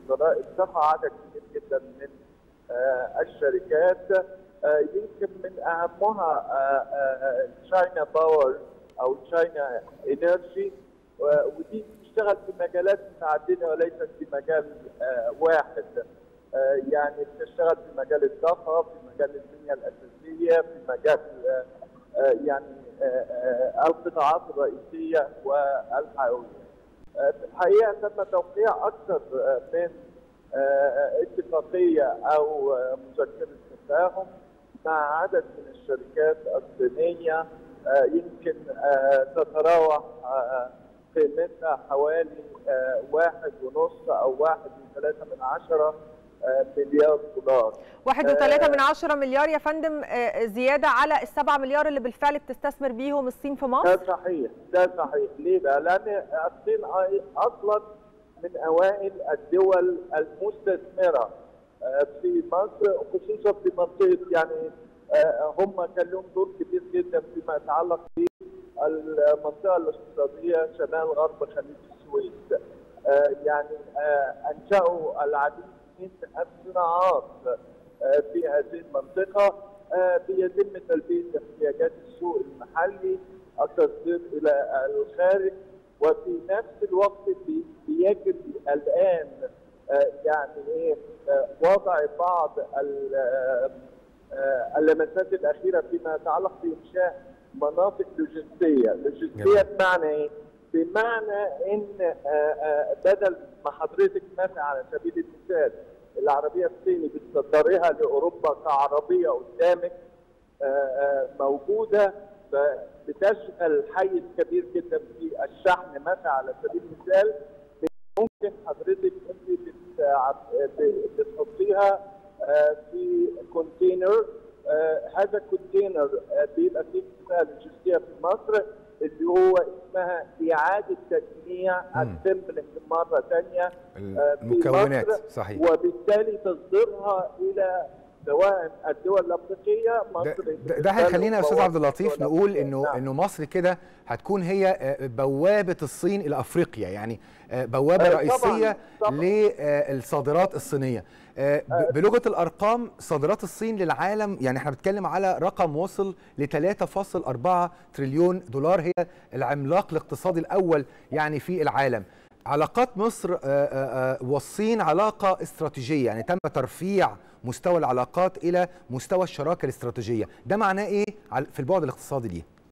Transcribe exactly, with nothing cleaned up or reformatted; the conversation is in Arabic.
وزراء الصحه عدد كبير جدا من الشركات، يمكن من اهمها تشاينا باور او تشاينا انرجي، ودي بتشتغل في مجالات متعدده وليست في مجال واحد. يعني بتشتغل في مجال الطاقه، في مجال البنيه الاساسيه، في مجال يعني القطاعات الرئيسيه والحيويه. في الحقيقه تم توقيع اكثر من اتفاقيه او مذكره تفاهم مع عدد من الشركات الصينيه، يمكن تتراوح قيمتها حوالي واحد ونص او واحد وثلاثة من عشرة مليار دولار. واحد وثلاثة من عشرة مليار يا فندم، زياده على السبعة مليار اللي بالفعل بتستثمر بيهم الصين في مصر؟ ده صحيح، ده صحيح. ليه بقى؟ لان الصين اصلا من اوائل الدول المستثمره في مصر، خصوصا في منطقه يعني هم كان لهم دور كبير جدا فيما يتعلق بالمنطقه الاقتصاديه شمال غرب خليج السويس. يعني انشأوا العديد من الصناعات في هذه المنطقه، بيتم تلبيه احتياجات السوق المحلي، التصدير الى الخارج، وفي نفس الوقت بيجري الان يعني ايه وضع بعض اللمسات الاخيره فيما يتعلق بانشاء مناطق لوجستيه، لوجستيه بمعنى ايه؟ بمعنى ان بدل ما حضرتك مثلا على سبيل المثال العربيه الصيني بتصدرها لاوروبا كعربيه قدامك موجوده، فبتشغل حيز كبير جدا في الشحن مثلا على سبيل المثال، ممكن حضرتك انت بتحطيها في كونتينر. هذا الكونتينر بيبقى فيه اسمها لوجستيه في مصر اللي هو اسمها اعاده تجميع السمبلنج مره ثانيه المكونات، صحيح، وبالتالي تصديرها الى سواء الدول الافريقيه. مصر ده, ده هيخلينا يا استاذ عبد اللطيف نقول انه نعم. انه مصر كده هتكون هي بوابه الصين الى افريقيا، يعني بوابه آه رئيسيه للصادرات الصينيه. بلغه الارقام صادرات الصين للعالم، يعني احنا بنتكلم على رقم وصل ل ثلاثة فاصلة أربعة تريليون دولار، هي العملاق الاقتصادي الاول يعني في العالم. علاقات مصر والصين علاقه استراتيجيه، يعني تم ترفيع مستوى العلاقات الى مستوى الشراكه الاستراتيجيه، ده معناه ايه في البعد الاقتصادي ليه؟